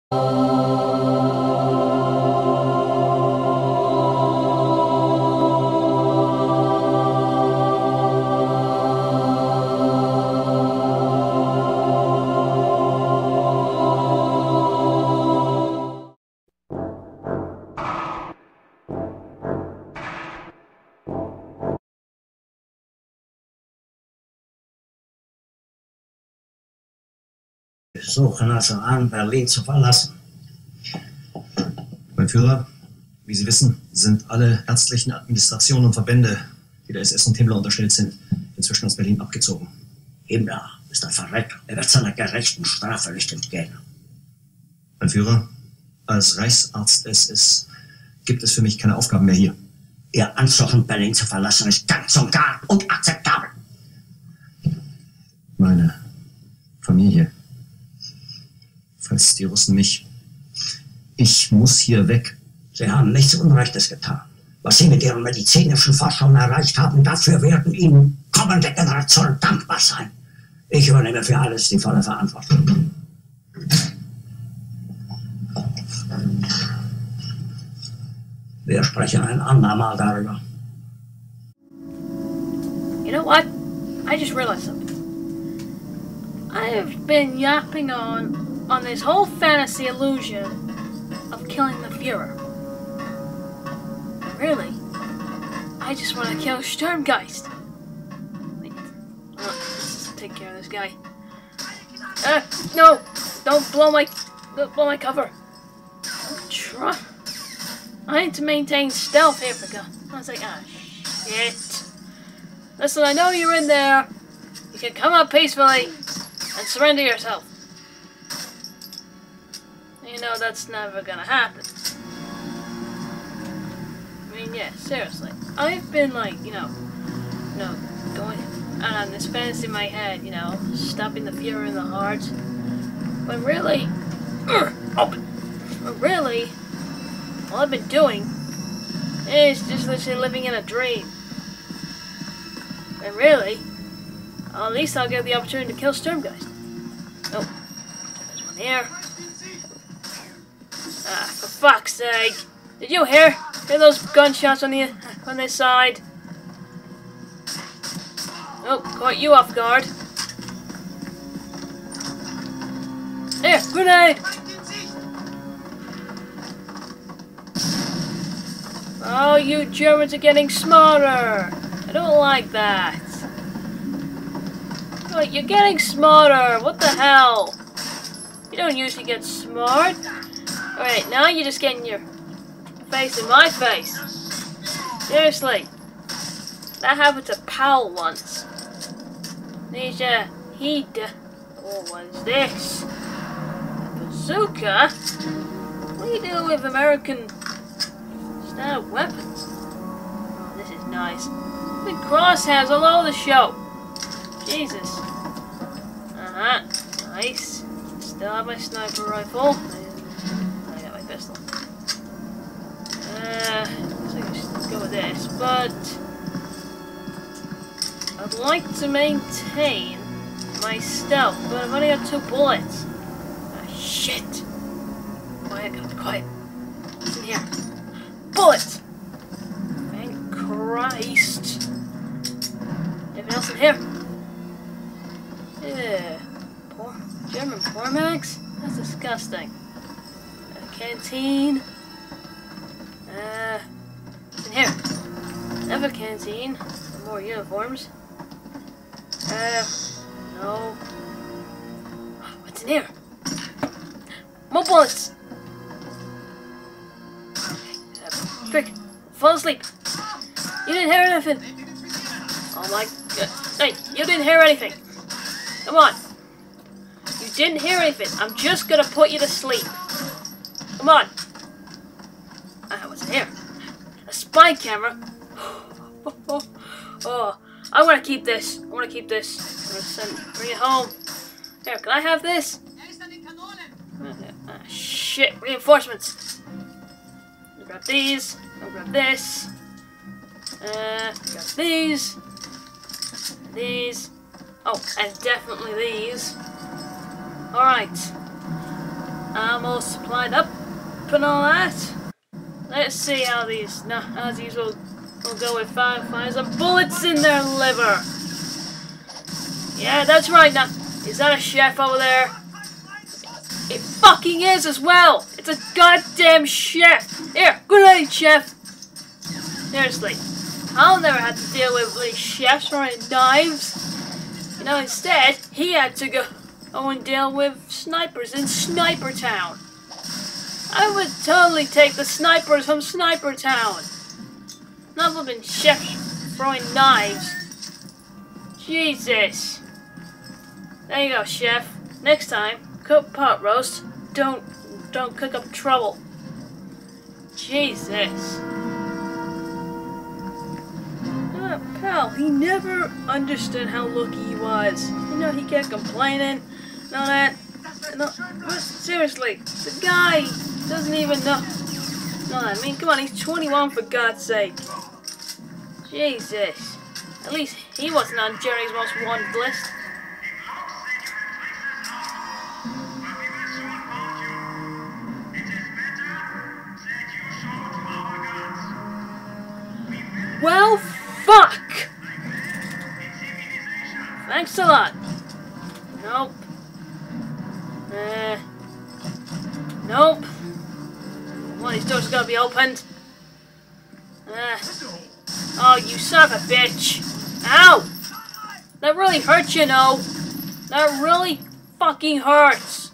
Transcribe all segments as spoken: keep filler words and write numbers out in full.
Suchen also an, Berlin zu verlassen. Mein Führer, wie Sie wissen, sind alle ärztlichen Administrationen und Verbände, die der S S und Himmler unterstellt sind, inzwischen aus Berlin abgezogen. Himmler ist ein Verräter. Er wird seiner gerechten Strafe nicht entgehen. Mein Führer, als Reichsarzt S S gibt es für mich keine Aufgaben mehr hier. Ihr Ansuchen, Berlin zu verlassen, ist ganz und gar unakzeptabel. Meine Familie. Falls die Russen mich... Ich muss hier weg. Sie haben nichts Unrechtes getan. Was Sie mit Ihren medizinischen Forschungen erreicht haben, dafür werden Ihnen kommende Generationen dankbar sein. Ich übernehme für alles die volle Verantwortung. Wir sprechen ein andermal darüber. You know what? I just realized something. I've been yapping on on this whole fantasy illusion of killing the Führer. Really? I just want to kill Sturmgeist. Wait. Oh, let's take care of this guy. Uh, no! Don't blow my... Don't blow my cover. I'm trying... I need to maintain stealth here, for God. I was like, ah, shit. Listen, I know you're in there. You can come up peacefully and surrender yourself. You know that's never gonna happen. I mean, yeah, seriously. I've been like, you know, you know, going on this fantasy in my head, you know, stopping the Führer in the heart. But really, open. But really, all I've been doing is just literally living in a dream. And really, at least I'll get the opportunity to kill Sturmgeist. Oh, there's one here. Ah, for fuck's sake! Did you hear? Hear those gunshots on the on this side? Oh, caught you off guard. Here, grenade! Oh, you Germans are getting smarter. I don't like that. Oh, you're getting smarter. What the hell? You don't usually get smart. Alright, now you're just getting your face in my face. Seriously. That happened to Powell once. Nisha, he d- Oh, what is this? Bazooka? What do you do with American style weapons? Oh, this is nice. Big crosshairs all over the show. Jesus. Uh-huh. Nice. Still have my sniper rifle. I got my pistol. Uh, so I should go with this, but I'd like to maintain my stealth, but I've only got two bullets. Ah, shit. Quiet, gotta be quiet. What's in here? Bullets! Thank Christ. Anything else in here? Yeah. Poor German Pormax? That's disgusting. A canteen. Uh, what's in here? Another canteen. More uniforms. Uh, no. What's in here? More bullets! Uh, quick, fall asleep. You didn't hear anything. Oh my god. Hey, you didn't hear anything. Come on. You didn't hear anything. I'm just gonna put you to sleep. Come on. Ah, what's in here? A spy camera. Oh, I want to keep this. I want to keep this. I'm gonna send, bring it home. Here, can I have this? Ah, shit, reinforcements. I'll grab these. I'll grab this. Uh, grab these. These. Oh, and definitely these. Alright. I'm all supplied up and all that. Let's see how these, nah, as these will, will go with fire. Fire some bullets in their liver. Yeah, that's right now. Is that a chef over there? It fucking is as well. It's a goddamn chef. Here, good night, chef. Seriously, I'll never have to deal with these chefs throwing knives. You know, instead, he had to go and deal with snipers in Sniper Town. I would totally take the snipers from Sniper Town. Not flipping chefs throwing knives. Jesus. There you go, chef. Next time, cook pot roast. Don't, don't cook up trouble. Jesus. Uh, pal, he never understood how lucky he was. You know, he kept complaining and all that. No, but seriously, the guy doesn't even know. No, I mean, come on, he's twenty-one for God's sake. Jesus. At least he wasn't on Jerry's most wanted list. Well, fuck! Thanks a lot. Nope. Uh, nope. One of these doors is gonna be opened. Uh, oh, you son of a bitch. Ow! That really hurts, you know. That really fucking hurts.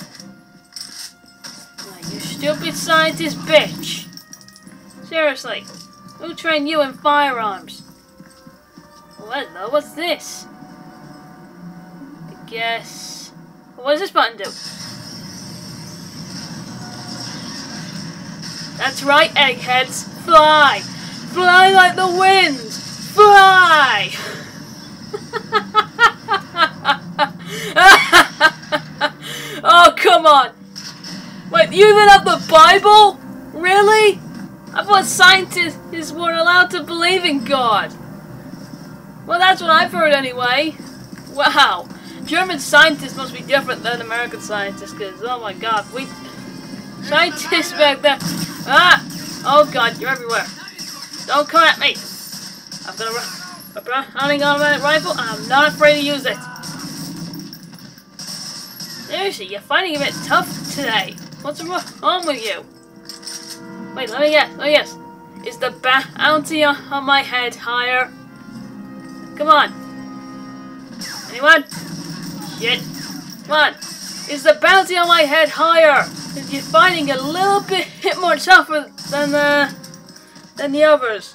Oh, you stupid scientist bitch. Seriously. Who trained you in firearms? Well, hello, what's this? I guess... What does this button do? That's right, eggheads. Fly! Fly like the wind! Fly! Oh, come on! Wait, you even have the Bible? Really? I thought scientists were allowed to believe in God. Well, that's what I've heard anyway. Wow. German scientists must be different than American scientists, because, oh my god, we... Scientists back then... Ah! Oh god, you're everywhere. Don't come at me. I've got a, a hunting automatic rifle, and I'm not afraid to use it. Seriously, you're fighting a bit tough today. What's wrong with you? Wait, let me guess. Let me guess. Is the bounty on my head higher? Come on. Anyone? Shit. Come on. Is the bounty on my head higher? Because you're fighting a little bit more tougher than the than the others.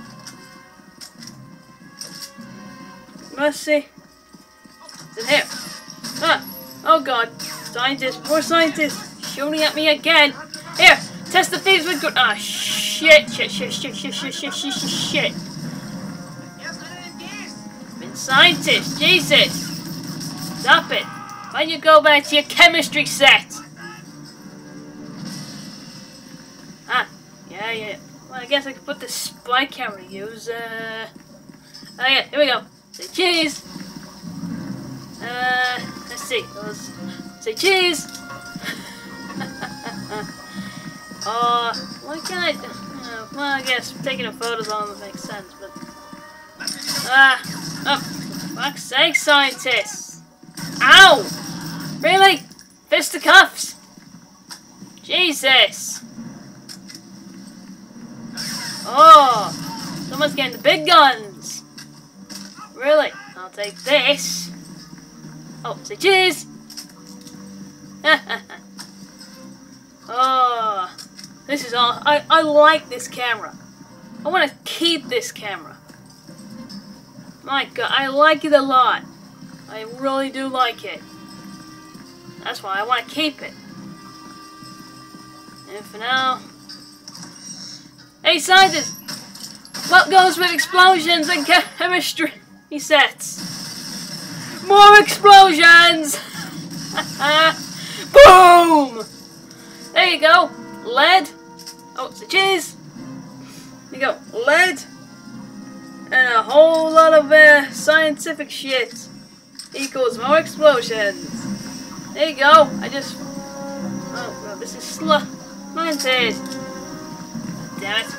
Let's see. It's in here. Ah. Oh god. Scientists. More scientists. Shooting at me again. Here. Test the thieves with good. Ah, shit, shit, shit, shit, shit, shit, shit, shit, shit, shit. Been scientists, Jesus. Stop it. Why don't you go back to your chemistry set? Ah, yeah, yeah. Well, I guess I could put the spy camera to use. Uh, oh yeah, here we go. Say cheese. Uh, let's see. Let's say cheese. Uh, why can't I... Uh, well, I guess taking the photos on them makes sense, but... Ah! Uh, oh, for fuck's sake, scientists! Ow! Really? Fisticuffs? Jesus! Oh! Someone's getting the big guns! Really? I'll take this. Oh, say cheese! Oh... This is all. I, I like this camera. I want to keep this camera. My god, I like it a lot. I really do like it. That's why I want to keep it. And for now... Hey scientists! What goes with explosions and chemistry sets? More explosions! Boom! There you go. Lead. Oh, it's a cheese. There you go. Lead. And a whole lot of uh, scientific shit equals more explosions. There you go. I just This is slow. Mantis. Damn it.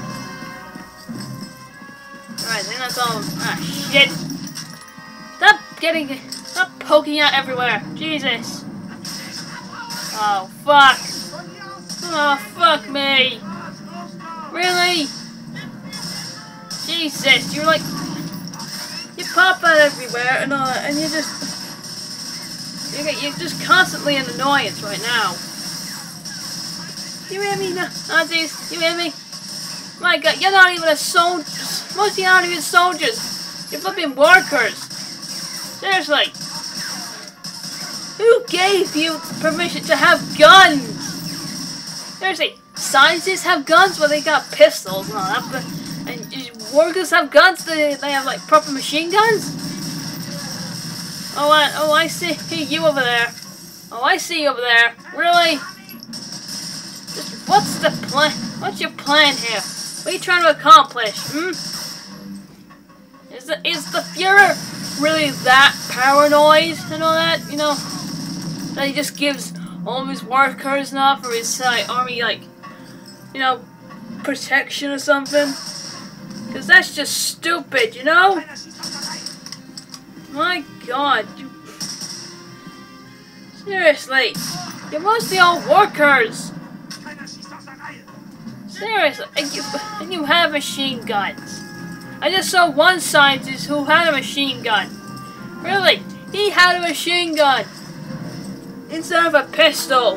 Alright, I think that's all. Ah, shit. Stop getting. Stop poking out everywhere. Jesus. Oh, fuck. Oh, fuck me. Really? Jesus, you're like. You pop out everywhere and all that, and you just. You're, you're just constantly an annoyance right now. You hear me, Nazis? You hear me? My God, you're not even a soldier. Most of you aren't even soldiers. You're flipping workers. Seriously. Who gave you permission to have guns? Seriously, scientists have guns? Well, they got pistols and all that, but and workers have guns? They, they have, like, proper machine guns? Oh, I, oh, I see you over there. Oh, I see you over there. Really? Just, what's the plan? What's your plan here? What are you trying to accomplish, hmm? Is the, is the Fuhrer really that paranoid and all that, you know? That he just gives all of his workers enough or his uh, army, like, you know, protection or something? Because that's just stupid, you know? My God. You... Seriously. You're mostly all workers. Seriously. And you, and you have machine guns. I just saw one scientist who had a machine gun. Really. He had a machine gun. Instead of a pistol.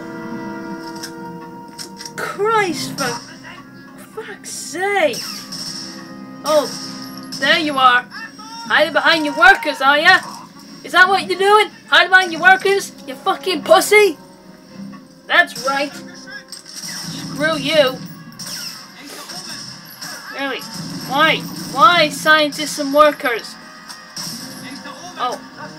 Christ, for fuck's sake. Oh, there you are. Hiding behind your workers, are ya? Is that what you're doing? Hiding behind your workers? You fucking pussy? That's right. Screw you. Really? Why? Why scientists and workers? Oh.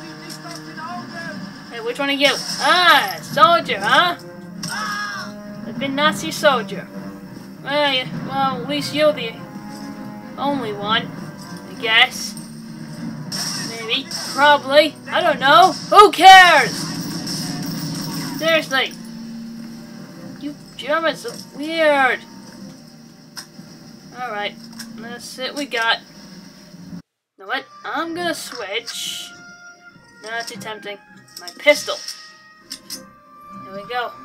Hey, which one are you? Ah, soldier, huh? I've been Nazi soldier. Well, yeah, well, at least you're the only one, I guess. Maybe, probably, I don't know. Who cares? Seriously. You Germans are weird. Alright, that's it we got. You know what? I'm gonna switch. No, that's too tempting. My pistol. There we go.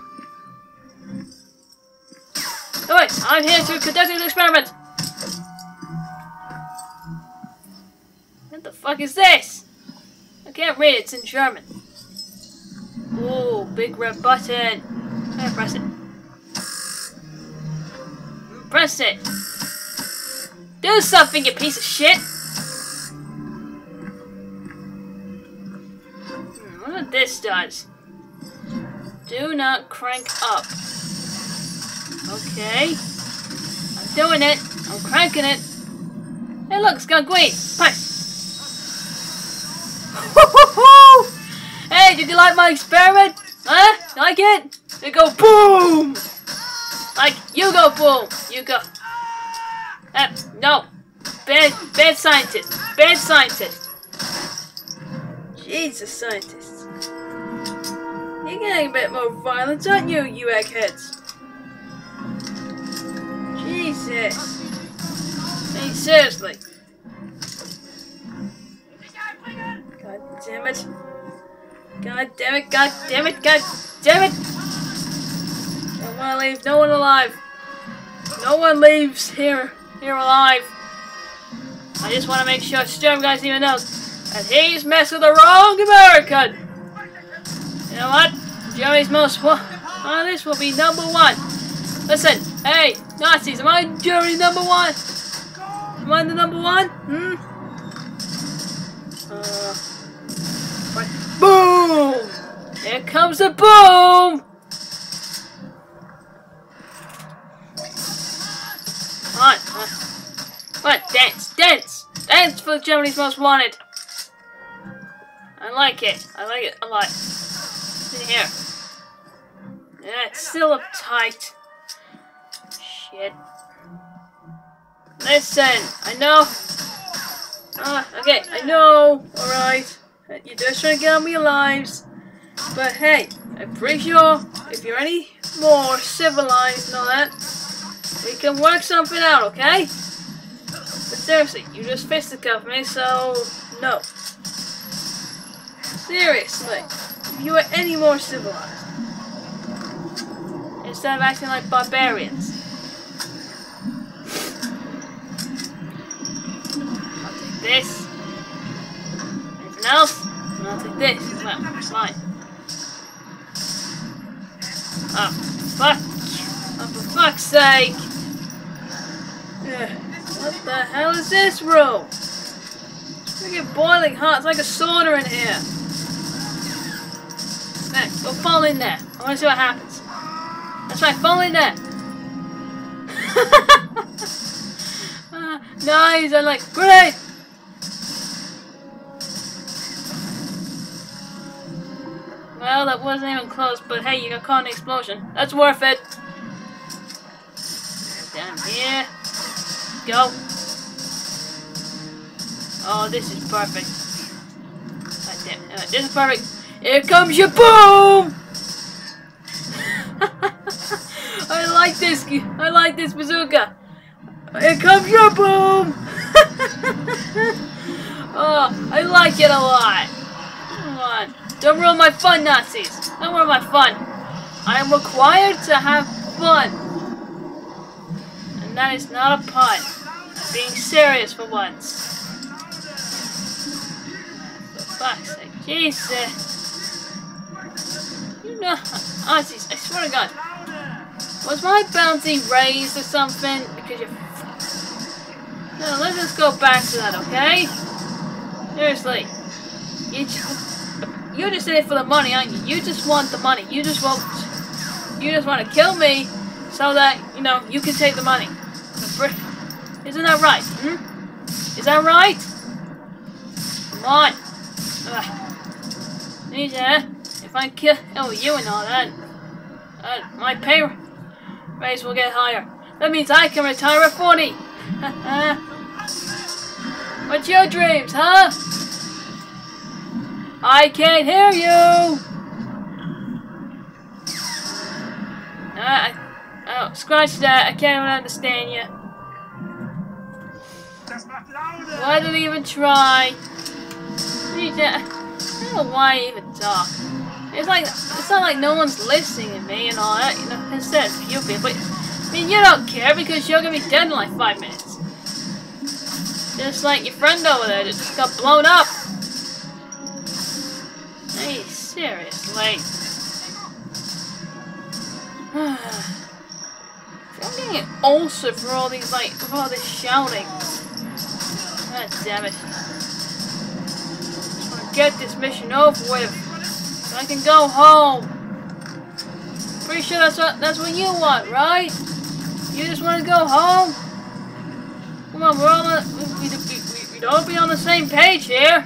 Alright, I'm here to conduct an experiment. What the fuck is this? I can't read it, it's in German. Ooh, big red button. Can I press it? Press it. Do something, you piece of shit. Hmm, what if this does? Do not crank up. Okay. I'm doing it. I'm cranking it. Hey look, it's gone green. Push. Hey, did you like my experiment? Huh? Like it? They go boom! Like, you go boom! You go... Uh, no. Bad, bad scientist. Bad scientist. Jesus, scientists. You're getting a bit more violent, aren't you, you eggheads? Jesus. Hey, seriously. God damn it. God damn it, god damn it, god damn it! Don't wanna leave no one alive. No one leaves here here alive. I just wanna make sure Sturm guys even knows that he's messed with the wrong American. You know what? Germany's most wa- oh, this will be number one. Listen, hey, Nazis, am I Germany number one? Am I the number one? Hmm? Uh Boom! Here comes the boom! Come on, uh, come on, dance, dance! Dance for Germany's most wanted! I like it, I like it a lot. In here. Yeah, it's still uptight. Shit. Listen, I know. Ah, uh, okay, I know, alright. You're just trying to get on with your lives. But hey, I'm pretty sure if you're any more civilized and all that, we can work something out, okay? But seriously, you just fisticuffed me, so no. Seriously, if you were any more civilized, instead of acting like barbarians. I'll take this. Anything else? And I'll take this as well. It's mine. Oh, fuck. Oh, for fuck's sake. Ugh. What the hell is this room? It's freaking boiling hot. It's like a sauna in here. Hey, go fall in there. I want to see what happens. That's right, fall in there. uh, nice. I'm like, grenade. Well, that wasn't even close, but hey, you got caught in an explosion. That's worth it. Down here. Go. Oh, this is perfect. God damn it. This is perfect. Here comes your boom! I like this. I like this bazooka. Here comes your boom! Oh, I like it a lot. Come on. Don't ruin my fun, Nazis. Don't ruin my fun. I am required to have fun. And that is not a pun. I'm being serious for once. For fuck's sake. Jesus. You know, Nazis, I swear to God. Was my bounty raised or something? Because you... No, let's just go back to that, okay? Seriously. You just... You're just in it for the money, aren't you? You just want the money. You just want, you just want to kill me, so that you know you can take the money. Isn't that right? Hmm? Is that right? Come on. Ugh. Yeah. If I kill oh you and all that, uh, my pay raise will get higher. That means I can retire at forty. What's your dreams, huh? I can't hear you! Uh, I, oh, scratch that. I can't even understand you. Why did I even try? I don't know why I even talk. It's like, it's not like no one's listening to me and all that, you know, instead of few people. I mean, you don't care because you're gonna be dead in like five minutes. Just like your friend over there that just got blown up. Hey, seriously. I'm getting an ulcer for all these, like, for all this shouting. God damn it. Just want to get this mission over with. So I can go home. Pretty sure that's what, that's what you want, right? You just want to go home? Come on, we're all on, we, we, we, we don't be on the same page here.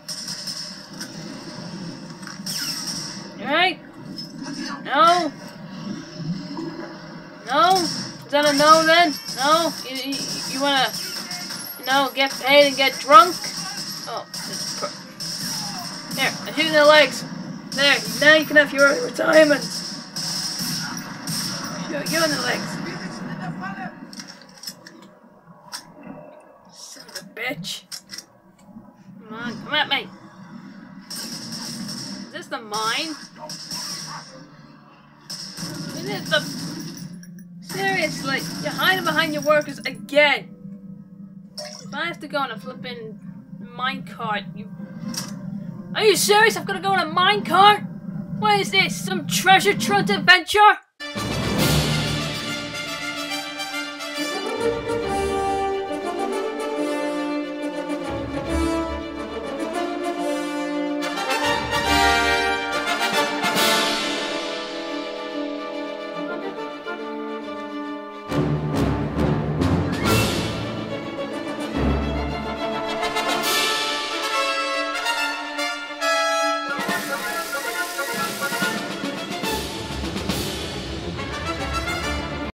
Alright? No? No? Is that a no then? No? You, you, you wanna, you know, get paid and get drunk? Oh, this is per- There, I'm shooting the legs. There, now you can have your retirement. Shoot you in the legs. Son of a bitch. Come on, come at me. Is this the mine? Is it the... Seriously, you're hiding behind your workers again. If I have to go on a flipping minecart, you... Are you serious? I've got to go on a minecart? What is this? Some treasure trove adventure?